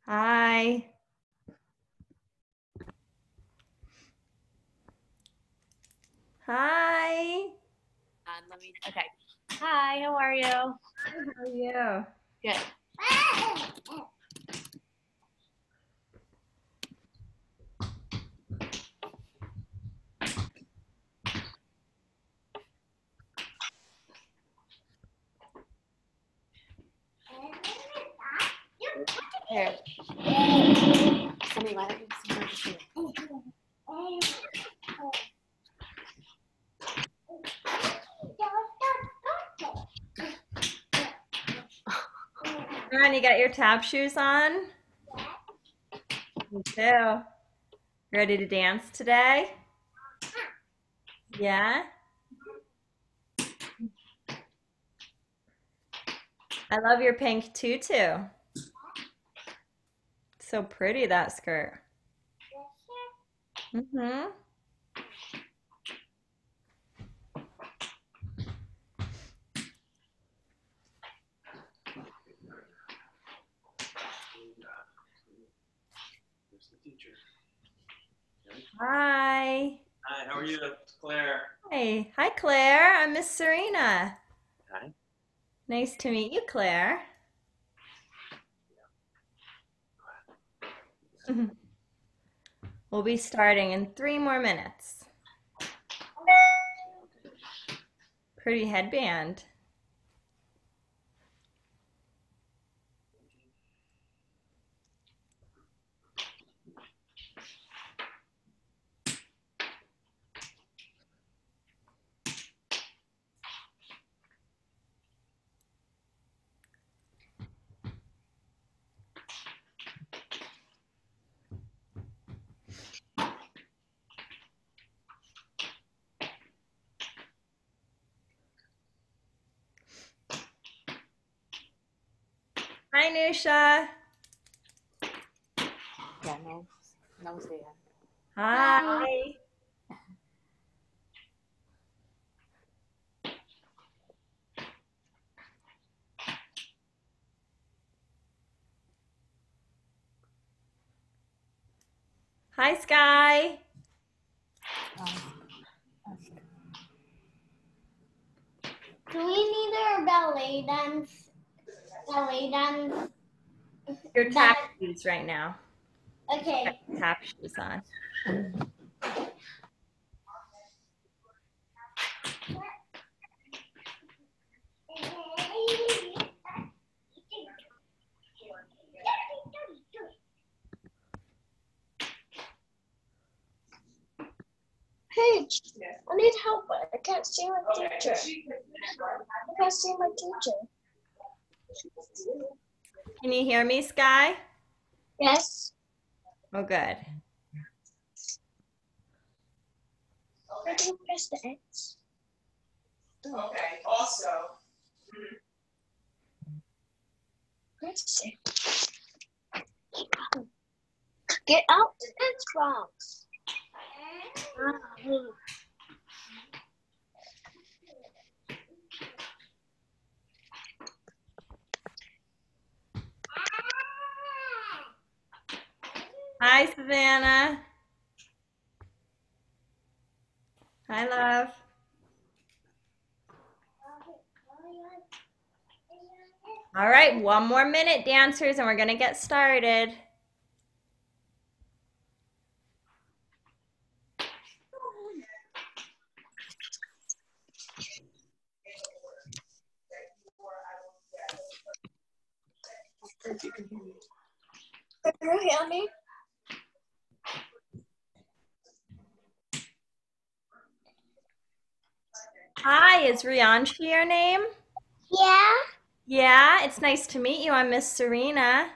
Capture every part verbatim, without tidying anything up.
Hi. Hi. Um, let me, okay. Hi, how are you? How are you? Good. Here. Sammy, why don't you sit over here? Sharon, you got your tap shoes on? Me too. Ready to dance today? Yeah? I love your pink tutu. So pretty, that skirt. Mm-hmm. Hi. Hi, how are you, Claire? Hey. Hi, Claire. I'm Miss Sarina. Hi. Nice to meet you, Claire. We'll be starting in three more minutes. Pretty headband. Hi, Nusha. Yeah, no, no, say that. Hi. Hi, Sky. Do we need our ballet dance? Ballet dance? Your tap shoes right now. Okay. Tap shoes on. Paige, I need help. I can't see my teacher. I can't see my teacher. Can you hear me, Sky? Yes. Oh, good. I can press the X. Okay, also. Press it. Get out the Xbox. Hi, Savannah. Hi, love. All right, one more minute, dancers, and we're going to get started. Can you hear me? Hi, is Rianchi your name? Yeah. Yeah, it's nice to meet you. I'm Miss Sarina.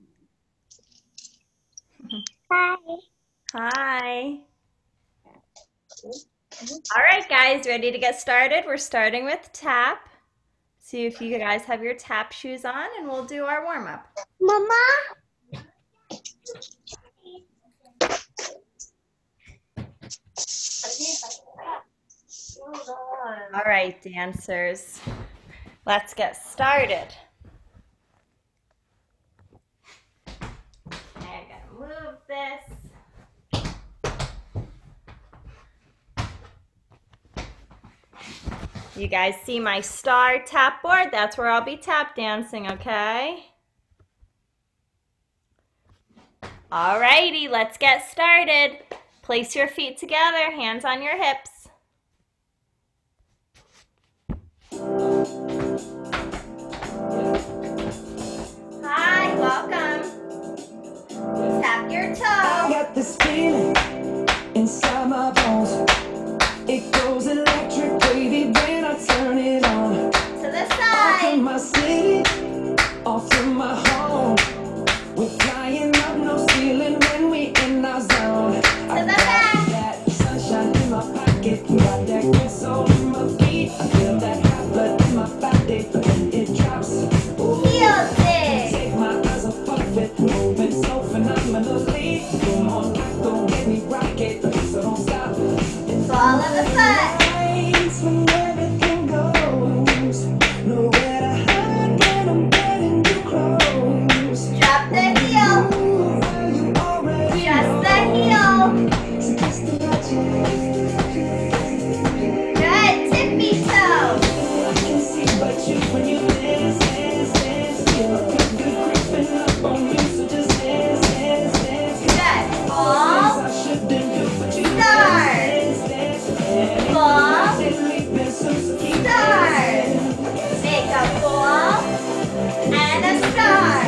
Hi. Hi. All right, guys, ready to get started? We're starting with tap. See if you guys have your tap shoes on, and we'll do our warm-up. Mama. All right, dancers, let's get started. You guys see my star tap board? That's where I'll be tap dancing, okay? Alrighty, let's get started. Place your feet together, hands on your hips. Hi, welcome. Tap your toe. I got this feeling inside my bones. It goes electric, baby, when I turn it on. To the Off from side. my city, off from my home. We're flying up, no ceiling when we in our zone. I the got back. that sunshine in my pocket, got that good soul in my feet. I feel that hot blood in my body when it drops. Ooh, Heel dig. take my eyes off of it, moving so phenomenally. Come on, like don't get me rocket, so don't stop. Ball of the foot. Nights when everything goes, nowhere to hide when I'm getting too close. Drop the heel. Ooh, well, you already Just know. the heel. So kiss the magic. Good. Tippy toe. I can see but you when you dance, dance, dance. Feel a good, good creeping up on you, so just dance, dance, dance. Good. Things Ball. I shouldn't do, but you Star. dance, dance, dance. Ball. Leaving, so, so keep Star. dancing. Make a ball and a star.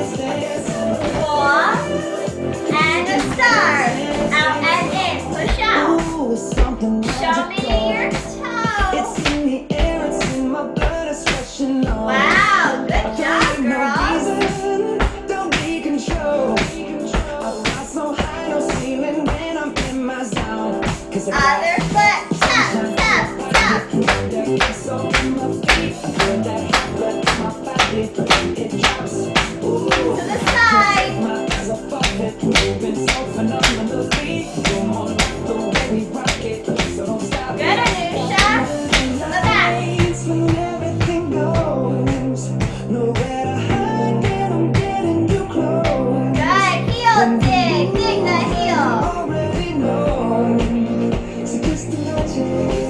Ball and a star. Out and in. Push out. Ooh, it's something Show me magical. your toe. It's in the air, it's in my blood, it's rushing on. Wow. Good job, No girls. reason, don't be control. I fly so high, no ceiling when I'm in my zone. 'Cause I got Other foot. Tap, tap, tap. that good soul in my feet. I feel that hot blood in my body when it drops. Ooh, To the side. my eyes off of it, moving so phenomenally. Come on, like the way we rock it, so don't stop. Good, Anusha. To the back. Nights when everything goes, nowhere to hide when I'm getting too close. Good. Heel dig. Dig the heel. Already know, so kiss the magic.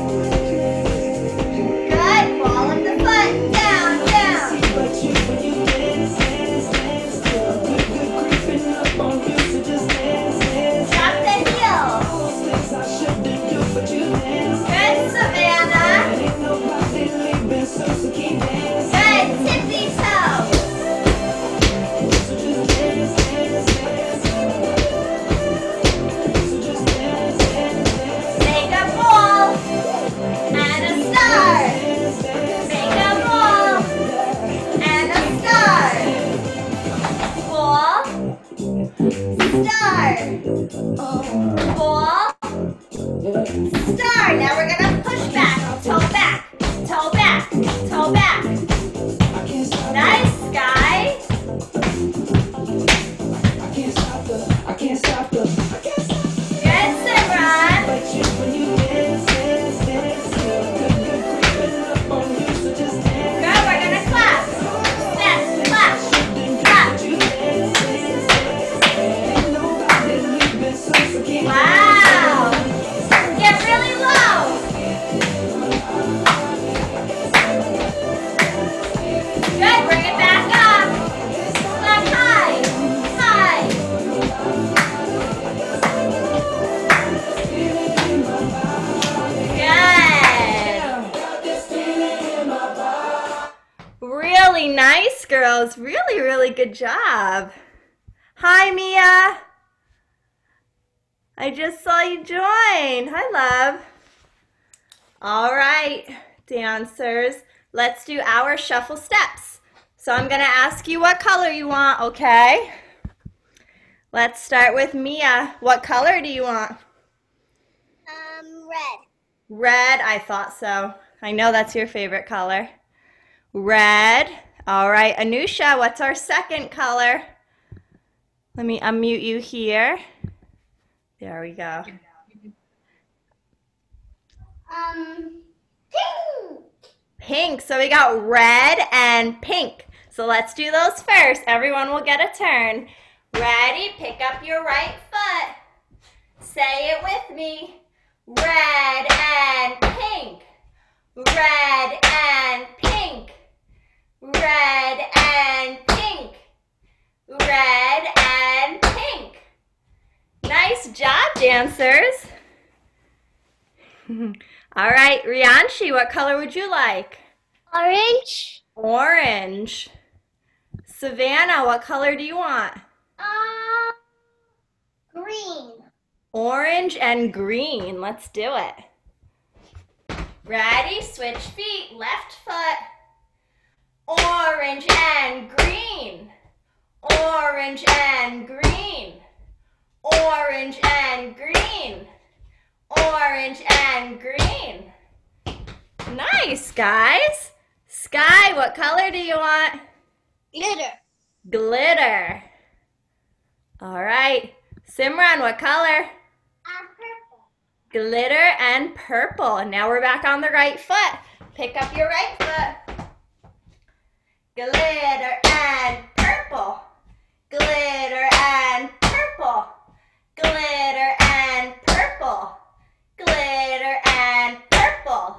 Good. Ball of the foot. Down, down. See but you when you dance, dance, dance. Feel good, good creeping up on you, so just dance, dance, Drop the dance. heel. All those things I shouldn't do, but you dance. Good, Savannah. Ain't nobody leaving, so, so keep dancing. Good. Tippy toe. So just dance, dance, dance. So just dance, dance, dance. Make a ball and a star. Dance, dance, Make a ball and a star. Ball. Star. Ball. Star. Now we're gonna push back. Toe back. Toe back. Toe back. I can't stop. Nice, guys. I can't stop the. I can't stop the. I can't stop. Good, Simran. But you when you dance, dance, dance. Feel good, good creeping up on you, so just dance. Good, we're gonna clap. Snap, clap, clap. You dance, dance, dance. Ain't nobody leaving, so so keep Wow. Get really low. Good, bring it back up. Clap high, high. Good. Really nice, girls. Really, really good job. Hi, Mia. I just saw you join. Hi, love. All right, dancers. Let's do our shuffle steps. So I'm going to ask you what color you want, okay? Let's start with Mia. What color do you want? Um, red. Red. I thought so. I know that's your favorite color. Red. All right, Anusha, what's our second color? Let me unmute you here. There we go. Um, pink. Pink. So we got red and pink. So let's do those first. Everyone will get a turn. Ready? Pick up your right foot. Say it with me. Red and pink. Red red, and pink. Nice job, dancers. All right, Rianshi, what color would you like? Orange. Orange. Savannah, what color do you want? Uh, green. Orange and green. Let's do it. Ready? Switch feet. Left foot. Orange and green. Orange and green. Orange and green. Orange and green. Nice, guys. Sky, what color do you want? Glitter. Glitter. All right. Simran, what color? Uh, purple. Glitter and purple. And now we're back on the right foot. Pick up your right foot. Glitter and purple. Glitter and purple. Glitter and purple. Glitter and purple.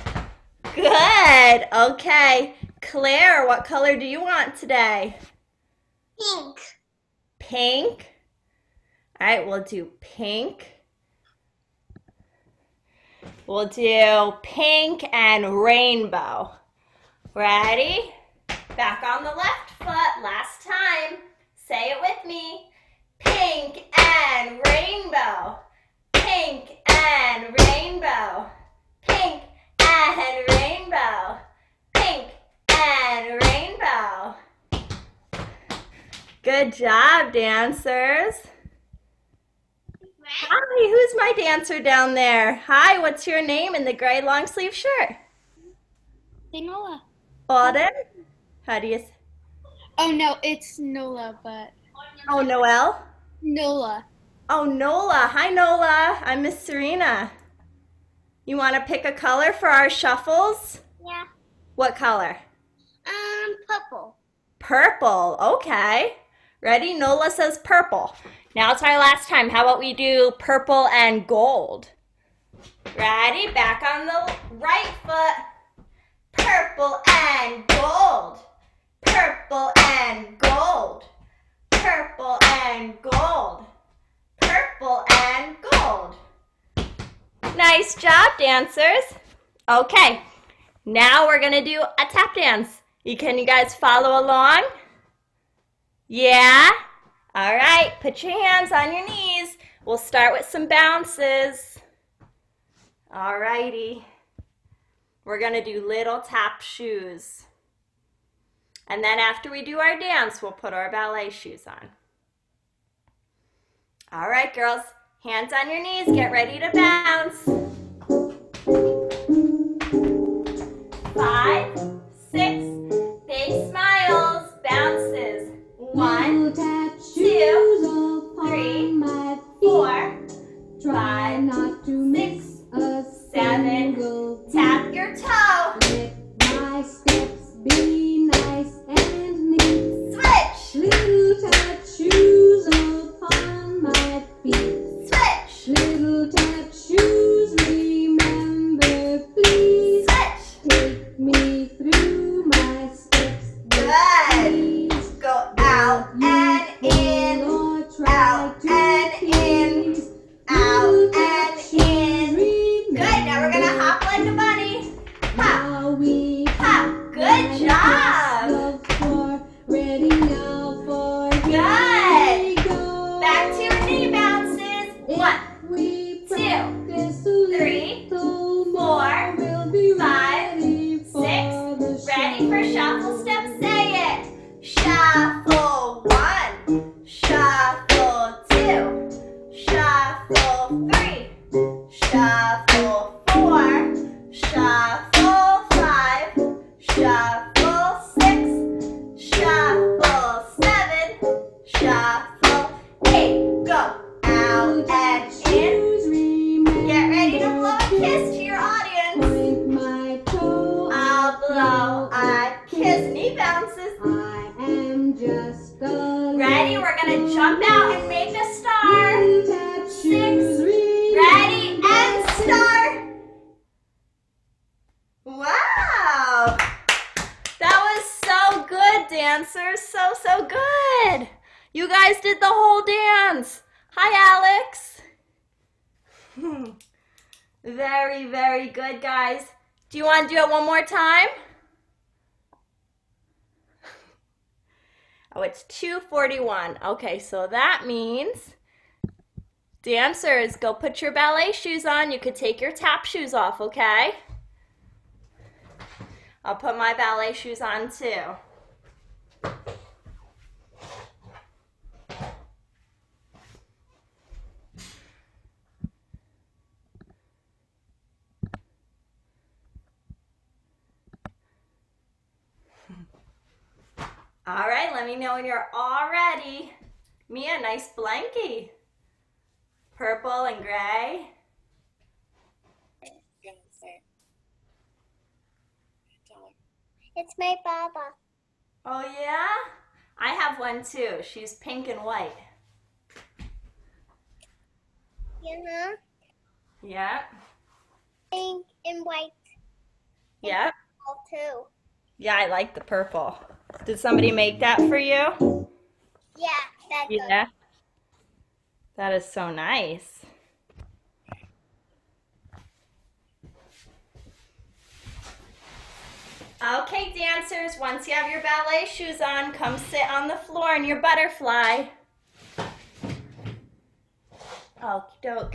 Good. Okay. Claire, what color do you want today? Pink. Pink. All right, we'll do pink. We'll do pink and rainbow. Ready? Back on the left foot. Last time. Say it with me. Pink and rainbow. Pink and rainbow. Pink and rainbow. Pink and rainbow. Good job, dancers. Hi, who's my dancer down there? Hi, what's your name in the gray long sleeve shirt? Nola. Autumn? How do you say? Oh no, it's Nola, but Oh, Noelle? Nola. Oh, Nola. Hi, Nola. I'm Miss Sarina. You want to pick a color for our shuffles? Yeah. What color? Um, purple. Purple. Okay. Ready? Nola says purple. Now it's our last time. How about we do purple and gold? Ready? Back on the right foot. Purple and gold. Purple and gold. Purple and gold. Purple and gold. Nice job, dancers. Okay, now we're gonna do a tap dance. You, can you guys follow along? Yeah? All right, put your hands on your knees. We'll start with some bounces. All righty. We're gonna do little tap shoes. And then after we do our dance, we'll put our ballet shoes on. All right, girls, hands on your knees, get ready to bounce. Five, six, big smiles, bounces. One, two, three, four, five, six, seven, tap your toe. Let my steps be nice and neat. Switch, Little tap shoes upon my feet. switch, Little tap shoes, remember please. switch. Take me through my steps. Good. Please. Go out and in, Or try out to and in, please. out Little tap and shoes, in. Good, now we're gonna remember hop like a bunny. Hop, Now we hop. Good job. love for ready now for Good. here we go. Back to knee bounces. One, We two, practice a three, little more, four, we'll be five, ready for the six. Ready for show. shuffle steps? Say it. Shuffle one, shuffle two, shuffle three, shuffle four, shuffle five, shuffle six, shuffle seven, shuffle eight. Go out and in. Get ready to blow a kiss to your audience. Point my toe, I'll blow a kiss. Knee bounces. I am just a Ready? We're gonna jump out and make a star. little tap shoes. Ready and start. Wow. That was so good, Dan. dancers. So, so good. You guys did the whole dance. Hi, Alex. Very, very good, guys. Do you want to do it one more time? Oh, it's two forty-one. Okay, so that means dancers, go put your ballet shoes on. You could take your tap shoes off, okay? I'll put my ballet shoes on too. All right, let me know when you're all ready. Mia, nice blankie. Purple and gray. It's my Baba. Oh yeah? I have one too. She's pink and white. You know? Yep. Pink and white. Yep. All too. Yeah, I like the purple. Did somebody make that for you? Yeah, that's good. Yeah. That is so nice. Okay, dancers, once you have your ballet shoes on, come sit on the floor in your butterfly. Okie doke.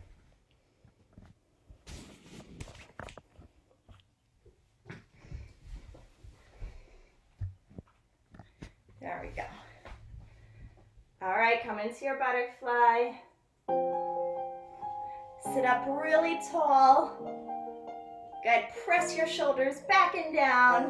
There we go. All right, come into your butterfly. Sit up really tall. Good, press your shoulders back and down.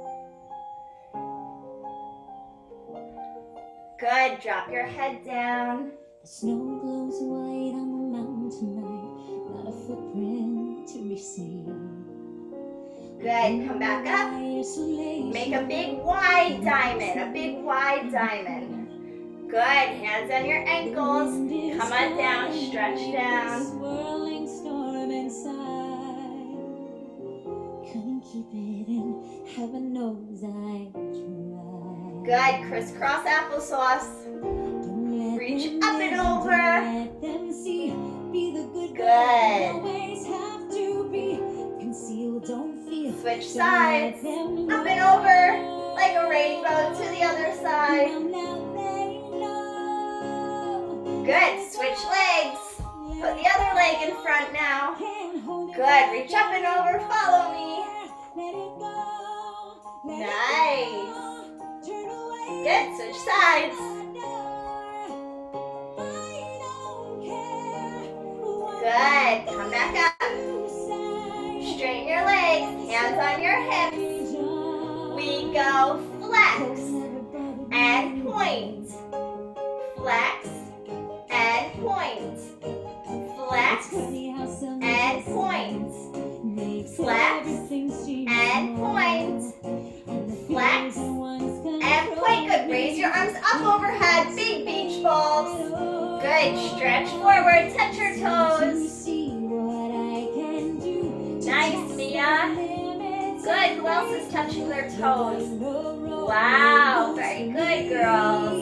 Good, drop your head down. The snow glows white on the mountain tonight, not a footprint to be seen. Good, come back up. Make a big wide diamond, a big wide diamond. Good, hands on your ankles. Come on down, stretch down. Swirling storm inside. Couldn't keep it in, heaven knows I tried. Good, crisscross applesauce. Reach up and over. Good. Switch sides. Up and over. Like a rainbow to the other side. Good. Switch legs. Put the other leg in front now. Good. Reach up and over. Follow me. Nice. Good. Switch sides. Good. Come back up. Straighten your legs. Hands on your hips. We go flex and point. Flex and point. Flex and point. Flex and point. Flex and point. Good. Raise your arms up overhead. Big beach balls. Good. Stretch forward. Touch your toes. Nice, Mia. Good. Who else is touching their toes? Wow. Very good, girls.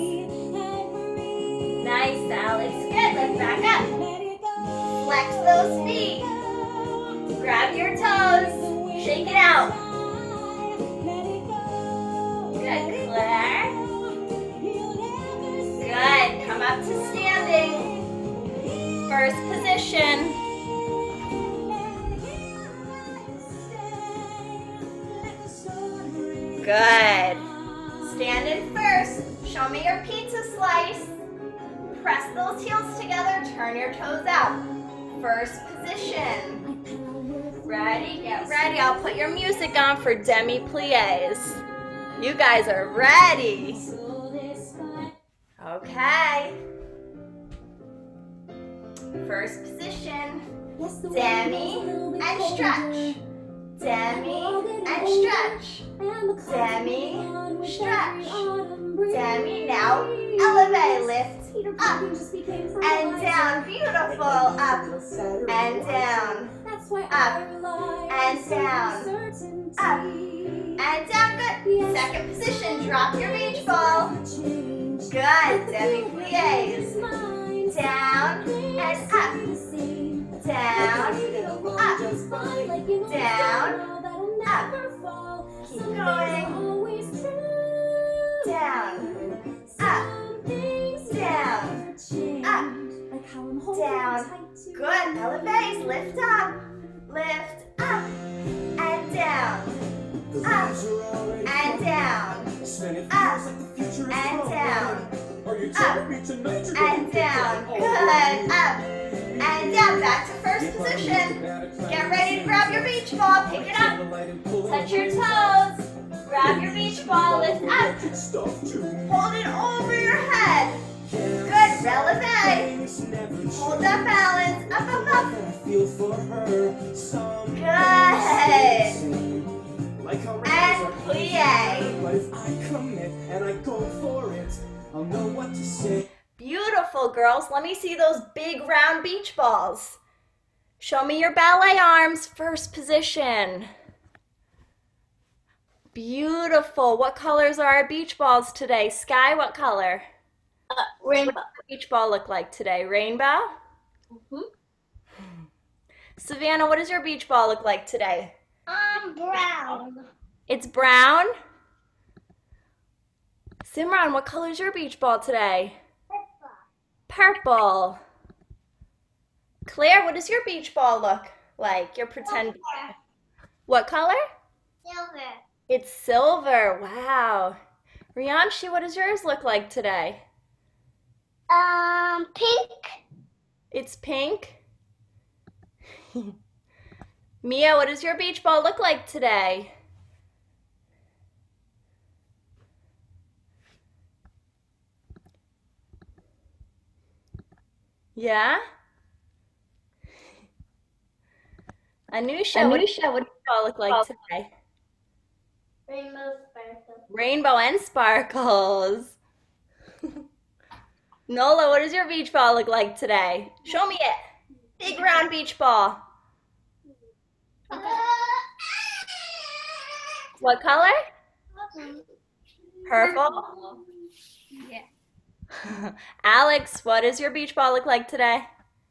Nice, Alex. Good. Let's back up. Flex those feet. Grab your toes. Shake it out. Good, Claire. Good. Come up to standing. First position. Good. Stand in first. Show me your pizza slice. Press those heels together. Turn your toes out. First position. Ready? Get ready. I'll put your music on for demi-plies. You guys are ready. Okay. First position. Demi and stretch. Demi and stretch. Demi, stretch. Demi, now elevate, lift up and down. Beautiful. Up and down. Up and down. Up and down. Good. Second position, drop your beach ball. Good. Demi-plies. Down and up. Down, up. Down, up. Keep going. Down, up. Down, up. Down. Good. Elevate. Lift up. Lift up. And down. Up. And down. Up. And down. Up. And down. Good. Up. And down. Back to first position. Get ready to grab your beach ball. Pick it up. Touch your toes. Grab your beach ball. Lift up. Hold it over your head. Good. Releve. Hold that balance. Up, up, up. Good. And plie. Beautiful, girls. Let me see those big round beach balls. Show me your ballet arms. First position. Beautiful. What colors are our beach balls today? Sky, what color? Uh, rainbow. What does the beach ball look like today? Rainbow? Mm-hmm. Savannah, what does your beach ball look like today? Um, brown. It's brown? Simran, what color is your beach ball today? Purple. Claire, what does your beach ball look like? Your pretend. Silver. What color? Silver. It's silver. Wow. Rianshi, what does yours look like today? Um, pink. It's pink. Mia, what does your beach ball look like today? Yeah? Anusha, what does your beach ball look like today? Rainbow sparkle. Rainbow and sparkles. Nola, what does your beach ball look like today? Show me it. Big round beach ball. What color? Purple? Yeah. Alex, what does your beach ball look like today?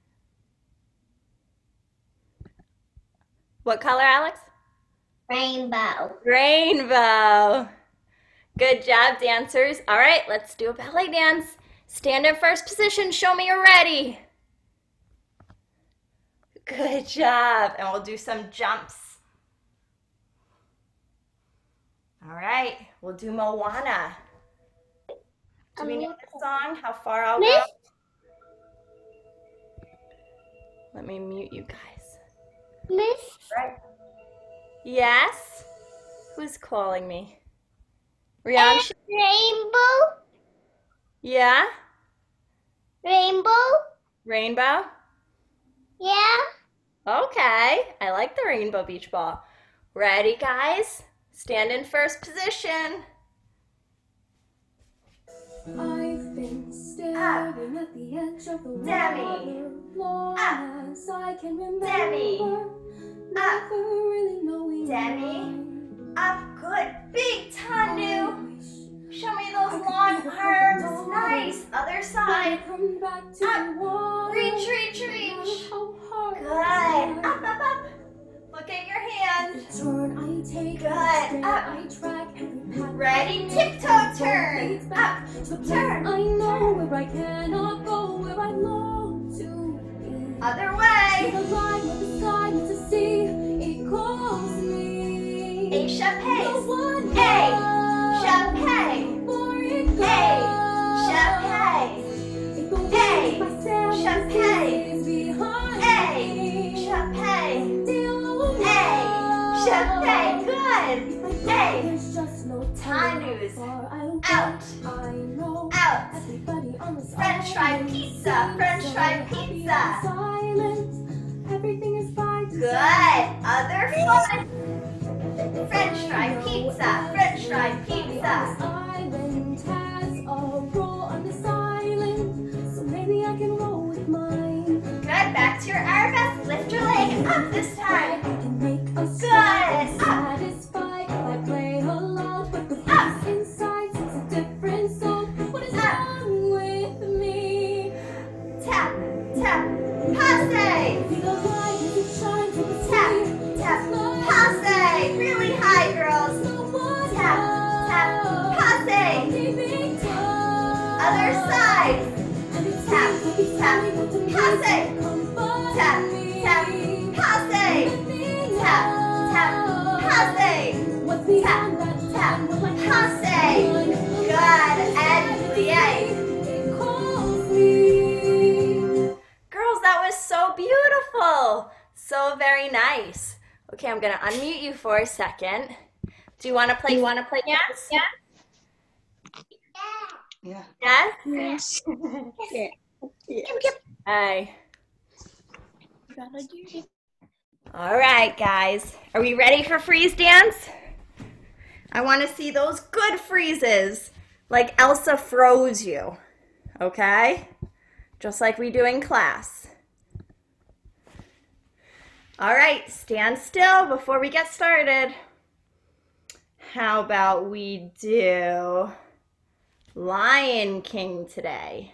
What color, Alex? Rainbow. Rainbow. Good job, dancers. All right, let's do a ballet dance. Stand in first position. Show me you're ready. Good job. And we'll do some jumps. All right, we'll do Moana. Do we know the song? How far I'll go? Let me mute you guys. Miss. Right. Yes? Who's calling me? Rianshi? Rainbow. Yeah? Rainbow. Rainbow? Yeah. Okay. I like the rainbow beach ball. Ready, guys? Stand in first position. I've been staring at the edge of the Demi. water long Up. as I can remember. Demi. Never really knowing Demi. why. Up. Good. Big Tanu. I wish Show me those long arms. Nice. Other I side. could come back to Up. the water. Reach, reach, reach. How hard Good. I Up, up, up. Look at your hands. turn I take, Good. stare, Up. I track every path. Ready? Tiptoe turn. Up. To the place Turn. I know where I cannot go, where I long to be. Other To way. the line with the sky, with the sea, it calls me. A chapeau. No one A. knows Chapeau. where it goes. A. Chapeau. If the wind A. by sailing Chapeau. is behind A. me. Chapeau. Still A. Chapeau. Good. If I A. go, there's just no Tanu's. telling how far I'll go. Out. I know Out. everybody on this French fry island pizza. seems French so fry happy pizza. and silent. Everything is by Good. design. Other foot. French fry pizza. French fry This pizza. island has a role on this island, so maybe I can roll with mine. Good. Back to your arabesque. Lift your leg up this I time. can make us Good. Up. satisfied if I play sides. Tap, tap, passe. Tap, tap, passe. Tap, tap, passe. Tap, tap, passe. Good. And plie. Girls, that was so beautiful. So very nice. Okay, I'm gonna unmute you for a second. Do you want to play? Do you want to play dance? Yeah. Yeah. Yes. Yes. Hey. All right, guys. Are we ready for freeze dance? I want to see those good freezes, like Elsa froze you. Okay? Just like we do in class. All right, stand still before we get started. How about we do Lion King today?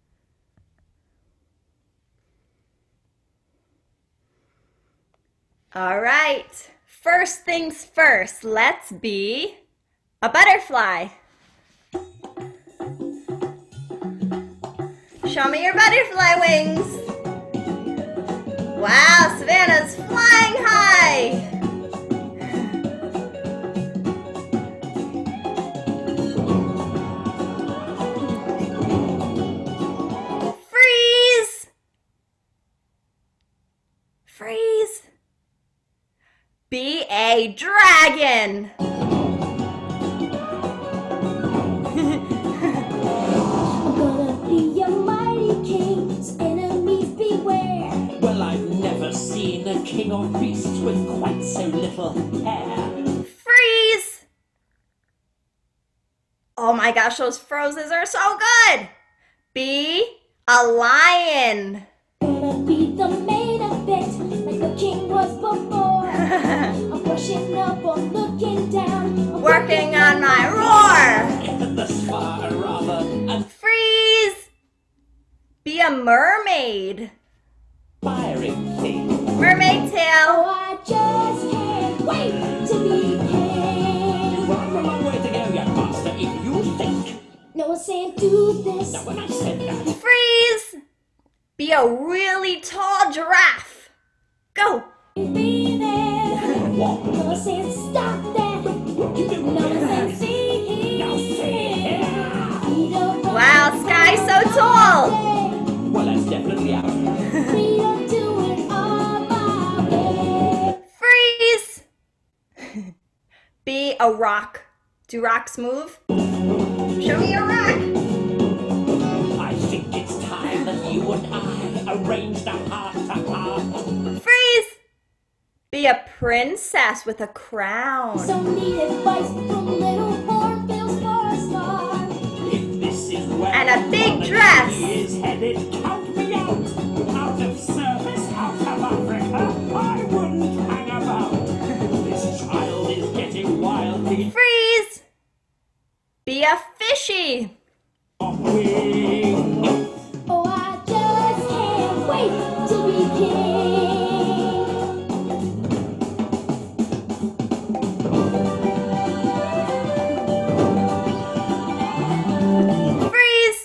All right, first things first, let's be a butterfly. Show me your butterfly wings. Wow, Savannah's flying high. Freeze. Freeze. Be a dragon. Well, I've never seen a king or beast with quite so little hair. Freeze! Oh my gosh, those frozes are so good! Be a lion. Gonna be the main event, like the king was before. I'm pushing up or looking down. I'm Working on my roar. Thus far, rather, and Freeze! Be a mermaid. firing thing. Mermaid tail. Oh, I just can't wait to be king. You've got a long way to go, young master, if you think. No one's saying do this. Now, when I said that, Freeze! Be a really tall giraffe. Go. Be there. what? No one's saying stop that. You do No one's saying see. Now say Freedom from Wow, sky's so tall. well, that's definitely out. Freedom to it all my way. Freeze! Be a rock. Do rocks move? Show me a rock. I think it's time that you and I arranged our heart to heart. Freeze! Be a princess with a crown. So need advice from little hornbills for a star. If this is where And a big dress. he is headed, count me out. Out of service, out of Africa, I wouldn't hang about. This child is getting wildly Freeze! Be a fishy. on wing. Oh, I just can't wait to be Freeze!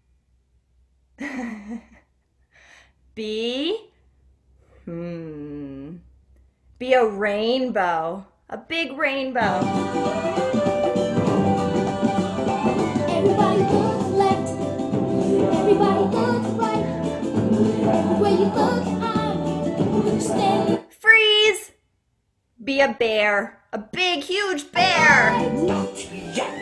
Be, hmm, be a rainbow. A big rainbow. Everybody look left, everybody look right. Where you look, I'm staying. Freeze! Be a bear. A big, huge bear. Not yet.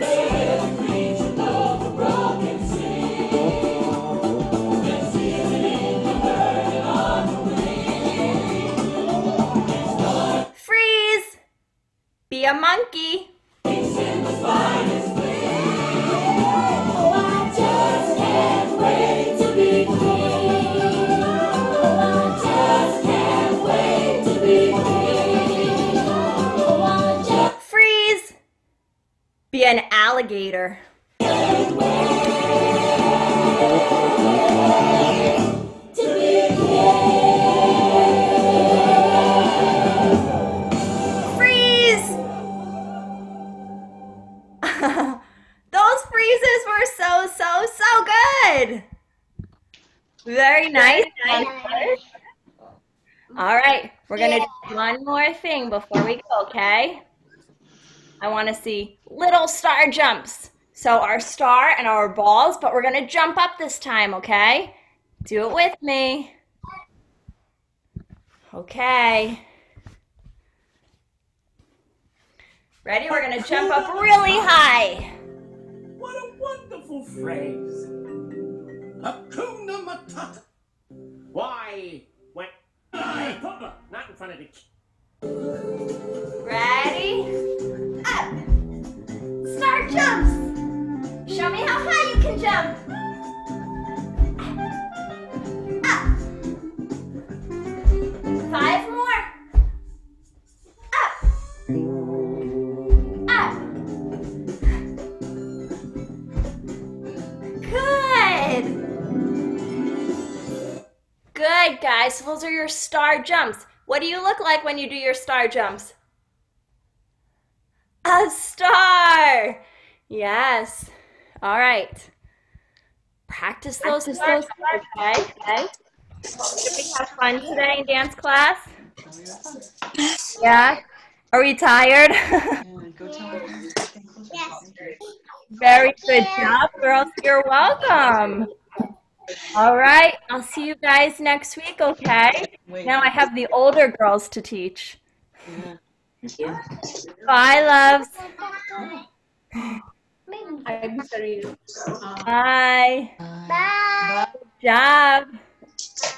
Freeze! Be a monkey. Oh, I just can't wait to be king. Oh, I just can't wait to be king. Oh, I just Freeze! Be an alligator. can't wait to be Freeze! Those freezes were so, so, so good. Very nice. All right, we're gonna do one more thing before we go, okay? I wanna see little star jumps. So our star and our balls, but we're gonna jump up this time, okay? Do it with me. Okay. Ready? We're gonna jump up really high. What a wonderful phrase. Hakuna Matata. Why, when I Papa, not in front of the Ready? Up. Star jumps. Show me how high you can jump. Up. Five more. Up. Up. Good. Good, guys. So those are your star jumps. What do you look like when you do your star jumps? A star. Yes. All right. Practice those stars, okay? Okay. Did we have fun today in dance class? Yeah. Are we tired? Very good job, girls. You're welcome. All right. I'll see you guys next week, okay? Now I have the older girls to teach. Bye, loves. Bye. Bye. Good job.